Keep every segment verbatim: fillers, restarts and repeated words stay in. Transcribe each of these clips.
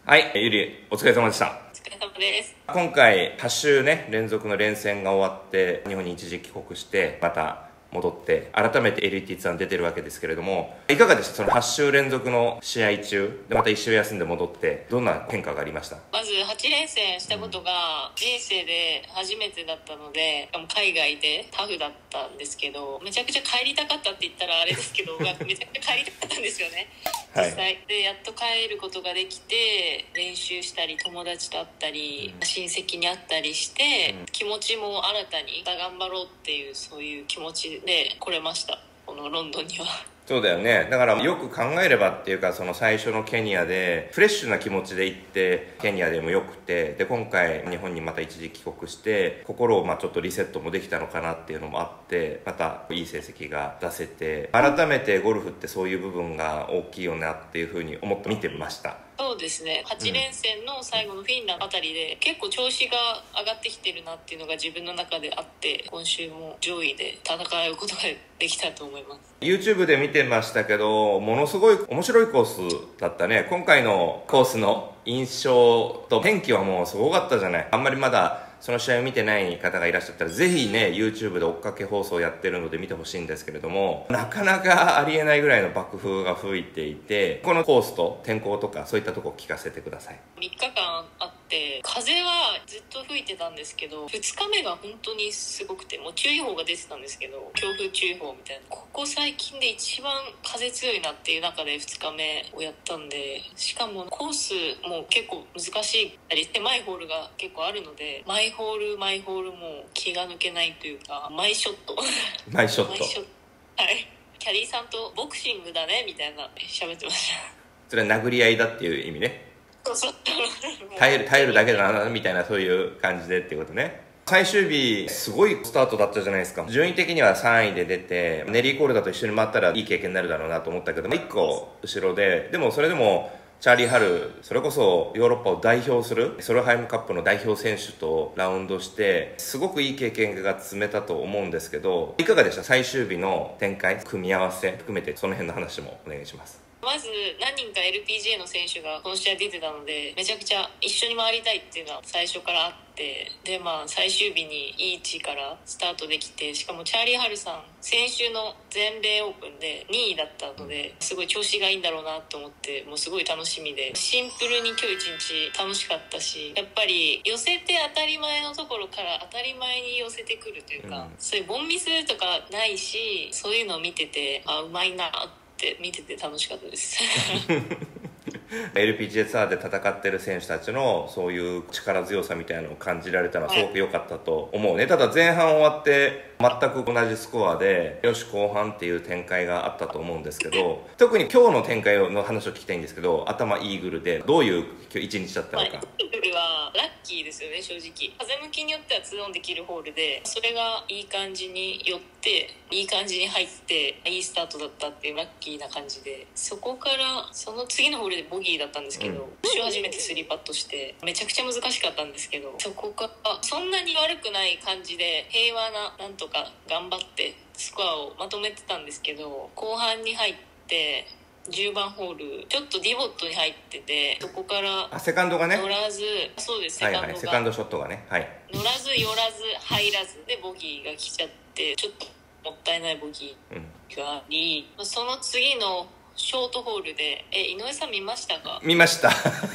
はい、ゆり、お疲れ様でした。 お疲れ様です。 今回、はち週ね、連続の連戦が終わって、日本に一時帰国して、また戻って、改めて エルティー ツアーに出てるわけですけれども、いかがでした？そのはち週連続の試合中、でまたいっ週休んで戻って、どんな変化がありました？ まずはち連戦したことが人生で初めてだったので、海外でタフだったんですけど、めちゃくちゃ帰りたかったって言ったらあれですけどめちゃくちゃ帰りたかったんですよね。実際、はい、でやっと帰ることができて、練習したり友達と会ったり、うん、親戚に会ったりして、うん、気持ちも新たに頑張ろうっていう、そういう気持ちで来れました、このロンドンには。 そうだよね。だからよく考えればっていうか、その最初のケニアでフレッシュな気持ちで行ってケニアでもよくて、で今回日本にまた一時帰国して心をまあちょっとリセットもできたのかなっていうのもあって、またいい成績が出せて、改めてゴルフってそういう部分が大きいよなっていうふうに思って見てました。 そうですね、はち連戦の最後のフィンランドあたりで、うん、結構調子が上がってきてるなっていうのが自分の中であって、今週も上位で戦うことができたと思います。 YouTube で見てましたけど、ものすごい面白いコースだったね。今回のコースの印象と天気はもうすごかったじゃない。あんまりまだその試合を見てない方がいらっしゃったら、ぜひね YouTube で追っかけ放送やってるので見てほしいんですけれども、なかなかありえないぐらいの爆風が吹いていて、このコースと天候とかそういったところを聞かせてください。 みっかかんあって、風はずっと吹いてたんですけど、ふつかめが本当にすごくて、もう注意報が出てたんですけど、強風注意報みたいな、ここ最近で一番風強いなっていう中でふつかめをやったんで、しかもコースも結構難しいあり狭いホールが結構あるので、マイホールマイホールも気が抜けないというか、マイショットマイショット、 マイショット、はい、キャディーさんとボクシングだねみたいな喋ってました。 それは殴り合いだっていう意味ね。 そうそう耐える耐えるだけだなみたいな、そういう感じでっていうことね。最終日すごいスタートだったじゃないですか。順位的にはさんいで出て、ネリー・コールダと一緒に回ったらいい経験になるだろうなと思ったけど、いっこ後ろで、でもそれでもチャーリー・ハル、それこそヨーロッパを代表するソルハイムカップの代表選手とラウンドして、すごくいい経験が積めたと思うんですけど、いかがでした？最終日の展開、組み合わせ含めてその辺の話もお願いします。 まず何人か エルピージェー の選手がこの試合出てたので、めちゃくちゃ一緒に回りたいっていうのは最初からあって、でまあ最終日にいい位置からスタートできて、しかもチャーリー・ハルさん先週の全米オープンでにいだったので、すごい調子がいいんだろうなと思って、もうすごい楽しみで、シンプルに今日一日楽しかったし、やっぱり寄せて当たり前のところから当たり前に寄せてくるというか、うん、そういうボンミスとかないし、そういうのを見てて、あ、うまいなって見てて楽しかったですエルピージェー ツアーで戦ってる選手たちのそういう力強さみたいなのを感じられたのはすごく良かったと思うね。ただ前半終わって全く同じスコアでよし後半っていう展開があったと思うんですけど、特に今日の展開の話を聞きたいんですけど、頭イーグルでどういう一日だったのか。 まあ、イーグルはラッキーですよね、正直。風向きによってはツーオンできるホールで、それがいい感じによっていい感じに入っていいスタートだったっていうラッキーな感じで、そこからその次のホールでボギーだったんですけど、うん、初めてスリーパットしてめちゃくちゃ難しかったんですけど、そこからそんなに悪くない感じで平和な、なんとか頑張ってスコアをまとめてたんですけど、後半に入ってじゅうばんホールちょっとディボットに入ってて、そこからあセカンドがね乗らず、そうです、セカンドが、はいはい、 セカンドショットがね、はい、 乗らず寄らず入らずでボギーが来ちゃって、ちょっともったいないボギーがあり、うん、その次のショートホールで、え井上さん見ましたか？ 見ました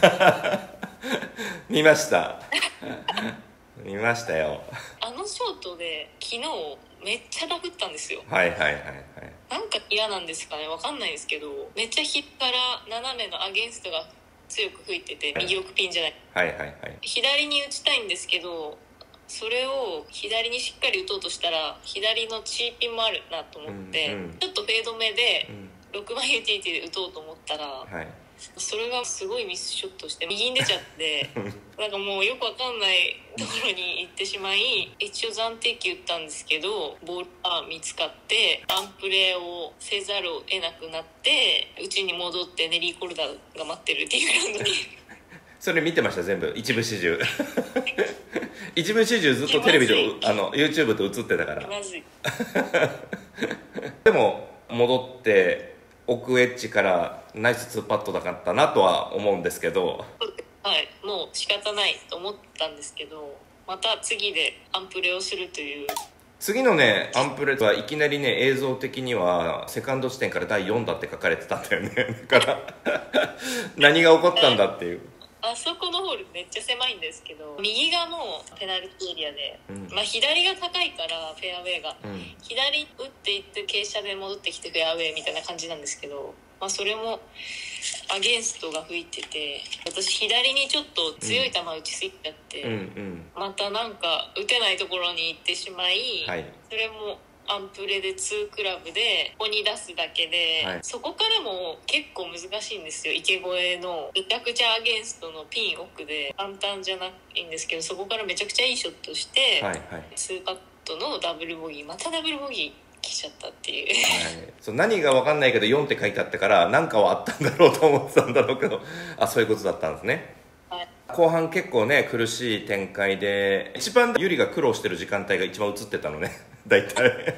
見ました見ましたよ。 あのショートで昨日めっちゃダフったんですよ。 はいはいはいはい。 なんか嫌なんですかね、わかんないですけど、めっちゃ左から斜めのアゲンストが強く吹いてて、はい、右奥ピンじゃない、 はいはいはい、 左に打ちたいんですけど、それを左にしっかり打とうとしたら左のチーピンもあるなと思って、うんうん、ちょっとフェード目でろくばんユーティリティで打とうと思ったら、はい、それがすごいミスショットして右に出ちゃってなんかもうよくわかんないところに行ってしまい、一応暫定球打ったんですけどボールが見つかってワンプレーをせざるを得なくなって、うちに戻ってネリー・コルダが待ってるっていうグラウンドにそれ見てました、全部一部始終一部始終ずっとテレビであの YouTube で映ってたからまずいでも戻って奥エッジからナイスツーパットだったなとは思うんですけど、 はいもう仕方ないと思ったんですけど、また次でアンプレをするという。 次のねアンプレはいきなりね映像的にはセカンド地点からだいよんだって書かれてたんだよね。だから何が起こったんだっていう。 あそこのホールめっちゃ狭いんですけど、右がもうペナルティーエリアで、 うんまあ、左が高いからフェアウェイが、 うん、 左打っていって傾斜で戻ってきてフェアウェイみたいな感じなんですけど、まあ、それもアゲンストが吹いてて、私左にちょっと強い球打ちすぎちゃって、 うんうん、 またなんか打てないところに行ってしまい、 はい、 それもアンプレでにクラブでここに出すだけで、はい、そこからも結構難しいんですよ。池越えのめちゃくちゃアゲンストのピン奥で簡単じゃないんですけど、そこからめちゃくちゃいいショットして、はいはい、にパットのダブルボギー、またダブルボギー来ちゃったっていう、はい、 そう何が分かんないけどよんって書いてあってから何かはあったんだろうと思ってたんだろうけどあそういうことだったんですね。後半結構ね苦しい展開で、一番ユリが苦労してる時間帯が一番映ってたのね大体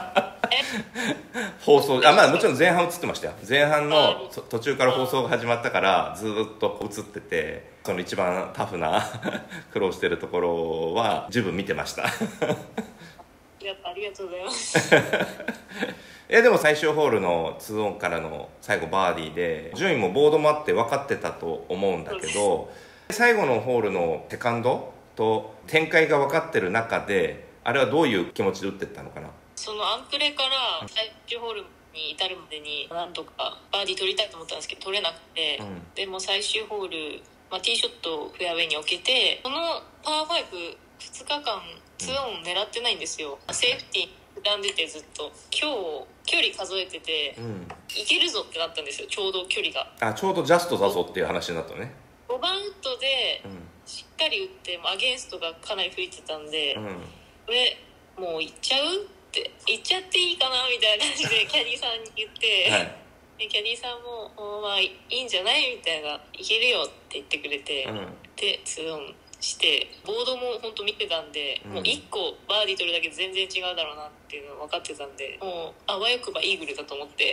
放送あまあもちろん前半映ってましたよ。前半の途中から放送が始まったからずっと映ってて、その一番タフな苦労してるところは十分見てましたありがとうございますいやでも最終ホールのにオンからの最後バーディーで順位もボードもあって分かってたと思うんだけど、最後のホールのセカンドと展開が分かってる中であれはどういう気持ちで打ってったのかな。 そのアンプレから最終ホールに至るまでになんとかバーディー取りたいと思ったんですけど取れなくて、うん、でも最終ホール、まあ、ティーショットをフェアウェイに置けて、そのパーファイブふつかかんにオン狙ってないんですよ、うん、セーフティー選んでてずっと今日距離数えてて、うん、いけるぞってなったんですよ。ちょうど距離があちょうどジャストだぞっていう話になったね。 ごばんウッドでしっかり打ってアゲンストがかなり吹いてたんで、うん、これもう行っちゃうって行っちゃっていいかなみたいな感じでキャディーさんに言って、はい、でキャディーさんもまあいいんじゃないみたいな、いけるよって言ってくれて、うん、でにオンしてボードも本当見てたんで、うん、もういっこバーディー取るだけで全然違うだろうなっていうの分かってたんで、もうあわよくばイーグルだと思って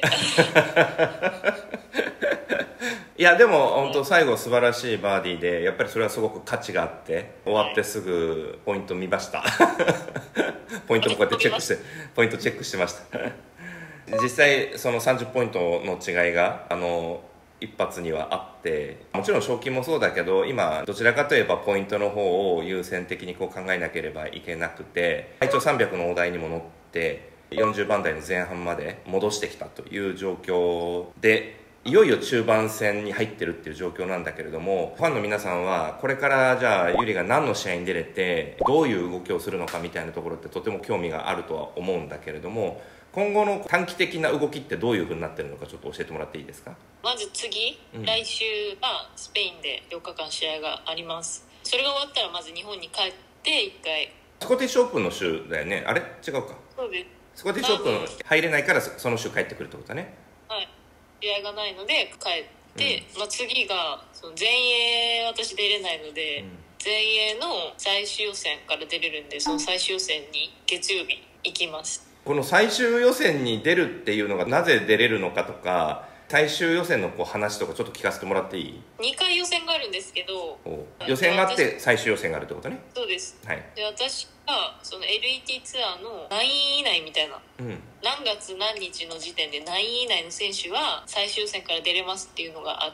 いやでも本当最後素晴らしいバーディーで、やっぱりそれはすごく価値があって、終わってすぐポイント見ましたポイントもこうやってチェックしてポイントチェックしてました実際そのさんじゅっポイントの違いがあの一発にはあって、もちろん賞金もそうだけど今どちらかといえばポイントの方を優先的にこう考えなければいけなくて、一応さんびゃくの大台にも乗ってよんじゅうばん台の前半まで戻してきたという状況で、いよいよ中盤戦に入ってるっていう状況なんだけれども、ファンの皆さんはこれからじゃあユリが何の試合に出れてどういう動きをするのかみたいなところってとても興味があるとは思うんだけれども、今後の短期的な動きってどういう風になってるのかちょっと教えてもらっていいですか。 まず次、うん、来週はスペインでよっかかん試合があります。それが終わったらまず日本に帰っていっかいスコティッシュオープンの週だよね。あれ違うか。 そうです。 スコティッシュオープン入れないからその週帰ってくるってことだね。 はい、試合がないので帰って、うんまあ、次がその全英私出れないので、うん、全英の最終予選から出れるんで、その最終予選に月曜日行きます。 この最終予選に出るっていうのがなぜ出れるのかとか、最終予選のこう話とかちょっと聞かせてもらっていい？ にかい予選があるんですけど、 予選があって最終予選があるってことね。 そうです、 はい、 で私がその エルイーティー ツアーの何位以内みたいな、うん、何月何日の時点で何位以内の選手は最終予選から出れますっていうのがあって、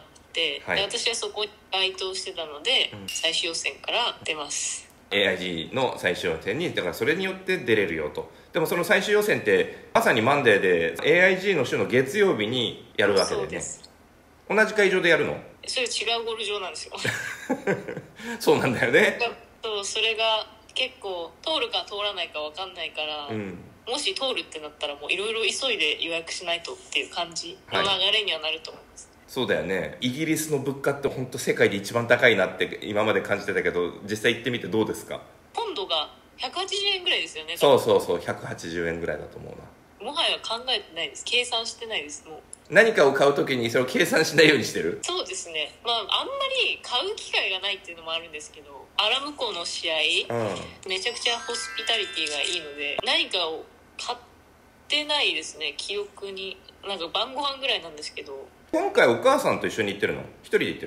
はい、で私はそこに該当してたので、うん、最終予選から出ます。 エーアイジー の最終予選にだからそれによって出れるよと。でもその最終予選ってまさにマンデーで エーアイジー の週の月曜日にやるわけでね。そうです。同じ会場でやるの？それ違うゴルフ場なんですよそうなんだよね。 そう、それが結構通るか通らないか分かんないから、うん、もし通るってなったらもういろいろ急いで予約しないとっていう感じの流れにはなると思います、はい。そうだよね。イギリスの物価って本当世界で一番高いなって今まで感じてたけど、実際行ってみてどうですか？ ポンドがひゃくはちじゅうえんぐらいですよね。 そうそうそう、ひゃくはちじゅうえんぐらいだと思うな。もはや考えてないです。計算してないです。もう何かを買うときにそれを計算しないようにしてる。 そうですね、まああんまり買う機会がないっていうのもあるんですけど、アラムコの試合、うん、めちゃくちゃホスピタリティがいいので何かを買ってないですね。記憶になんか晩ご飯ぐらいなんですけど。 今回お母さんと一緒に行ってるの？一人で行ってるの？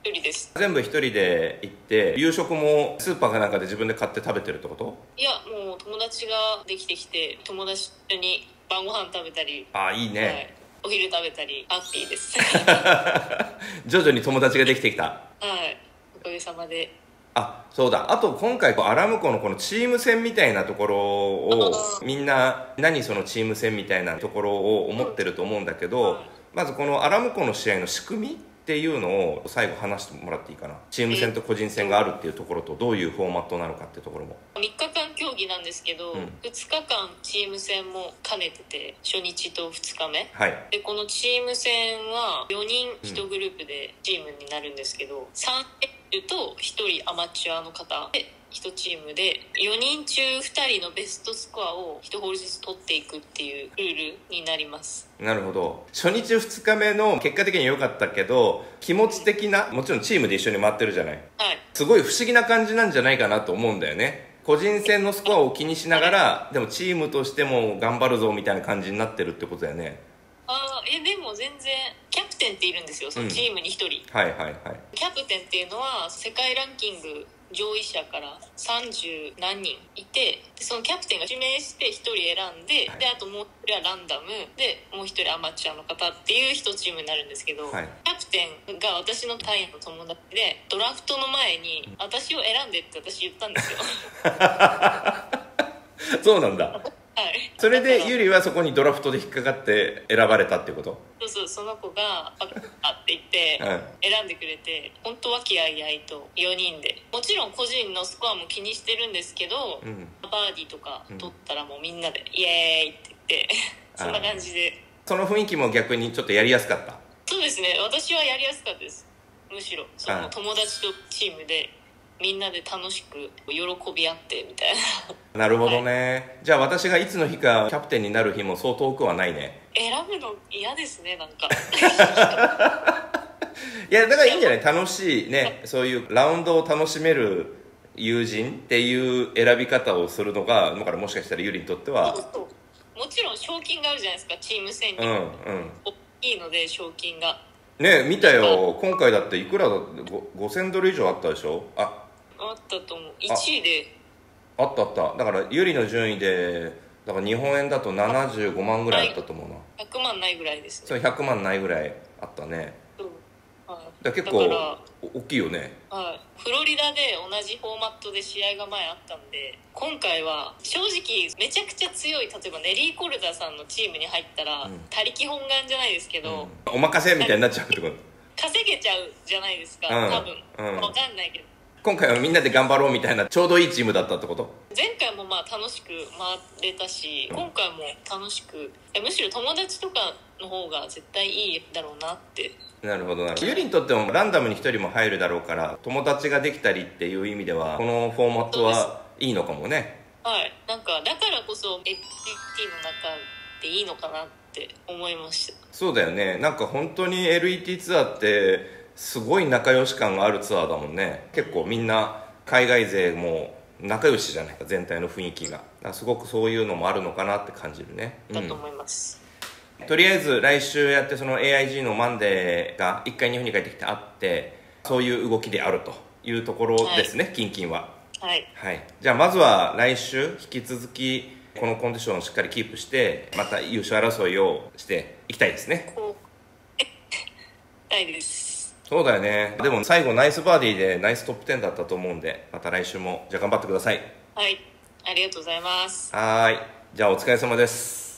一人です。 全部一人で行って、夕食もスーパーかなんかで自分で買って食べてるってこと？ いや、もう友達ができてきて、友達とに晩ご飯食べたり、 ああ、いいね、はい、 お昼食べたり、ハッピーです徐々に友達ができてきた。 はい、おかげさまで。 あ、そうだ。あと今回アラムコのこのチーム戦みたいなところをみんな何そのチーム戦みたいなところを思ってると思うんだけど、まずこのアラムコの試合の仕組みっていうのを最後話してもらっていいかな。チーム戦と個人戦があるっていうところとどういうフォーマットなのかっていうところも。 みっかかん競技なんですけど、うん、ふつかかんチーム戦も兼ねてて、初日とふつかめ、はい、でこのチーム戦はよにんいちグループでチームになるんですけど、うん、さん選手とひとりアマチュアの方でいちチームでよにんちゅうふたりのベストスコアをいちホールずつ取っていくっていうルールになります。 なるほど。初日ふつかめの結果的に良かったけど、気持ち的な、もちろんチームで一緒に回ってるじゃない、はい、すごい不思議な感じなんじゃないかなと思うんだよね。個人戦のスコアを気にしながらでもチームとしても頑張るぞみたいな感じになってるってことだよね。 あえでも全然キャプテンっているんですよ、そのチームにひとり、 うん、はいはいはい。 キャプテンっていうのは世界ランキング上位者からさんじゅうなんにんいて、でそのキャプテンが指名してひとり選んで、はい、であともうひとりはランダムでもうひとりアマチュアの方っていういちチームになるんですけど、はい、キャプテンが私のタイの友達で、ドラフトの前に私を選んでって私言ったんですよそうなんだはい、 それでゆりはそこにドラフトで引っかかって選ばれたってこと？ そうそう、その子がパッあって言って選んでくれて、本当和気あいあいとよにんで、もちろん個人のスコアも気にしてるんですけど、うん、バーディーとか取ったらもうみんなでイエーイって言ってそんな感じで。 その雰囲気も逆にちょっとやりやすかった？ そうですね、私はやりやすかったです。むしろその友達とチームでみんなで楽しく喜び合ってみたいななるほどね、はい、じゃあ私がいつの日かキャプテンになる日もそう遠くはないね。 選ぶの嫌ですね、なんかいやだからいいんじゃない？楽しいね、そういうラウンドを楽しめる友人っていう選び方をするのがだから、もしかしたらゆりにとっては。 そうそう、もちろん賞金があるじゃないですか、チーム戦に、 うんうん、 大きいので賞金がね。見たよ、今回だっていくらだってごせんドル以上あったでしょ。ああったと思う、いちいであったあった。だからゆりの順位でだから日本円だとななじゅうごまんぐらいあったと思うな。 ひゃくまんないぐらいですね。 そう、ひゃくまんないぐらいあったね。 うん、はい、 だ結構大きいよね。 はい、フロリダで同じフォーマットで試合が前あったんで、今回は正直めちゃくちゃ強い、例えばネリー・コルダさんのチームに入ったら、うん、他力本願じゃないですけど、 うん、お任せみたいになっちゃうってこと？ 稼げちゃうじゃないですか、うん、多分、うん、分かんないけど、 今回はみんなで頑張ろうみたいなちょうどいいチームだったってこと？ 前回もまあ楽しく回れたし、今回も楽しく、むしろ友達とかの方が絶対いいだろうなって。 なるほどなるほど。ゆりにとってもランダムにひとりも入るだろうから、友達ができたりっていう意味ではこのフォーマットはいいのかもね。 はい、なんかだからこそ エフティーティー の中でいいのかなって思いました。 そうだよね。なんか本当に エルイーティー ツアーってすごい仲良し感があるツアーだもんね。結構みんな海外勢も仲良しじゃないか、全体の雰囲気が。だからすごくそういうのもあるのかなって感じるね。 だと思います、 うん、とりあえず来週やってその エーアイジー のマンデーがいっかい日本に帰ってきてあって、そういう動きであるというところですね、はい、キンキンは。 はい、はい、 じゃあまずは来週引き続きこのコンディションをしっかりキープしてまた優勝争いをしていきたいですね。 たいです。 そうだよね。でも最後ナイスバーディーでナイストップじゅうだったと思うんで、また来週もじゃあ頑張ってください。 はい、ありがとうございます。 はい、じゃあお疲れ様です。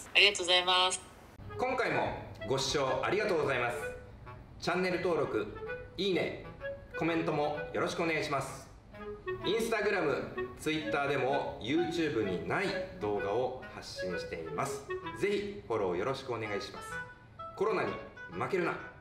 ありがとうございます。 今回もご視聴ありがとうございます。チャンネル登録、いいね、コメントもよろしくお願いします。インスタグラム、ツイッターでも YouTube にない動画を発信しています。ぜひフォローよろしくお願いします。コロナに負けるな。